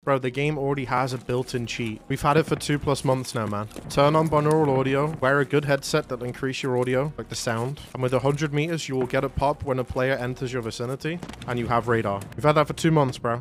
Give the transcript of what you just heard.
Bro, the game already has a built-in cheat. We've had it for 2+ months now, man. Turn on binaural audio. Wear a good headset that'll increase your audio, like the sound. And with 100 meters, you will get a pop when a player enters your vicinity, and you have radar. We've had that for 2 months, bro.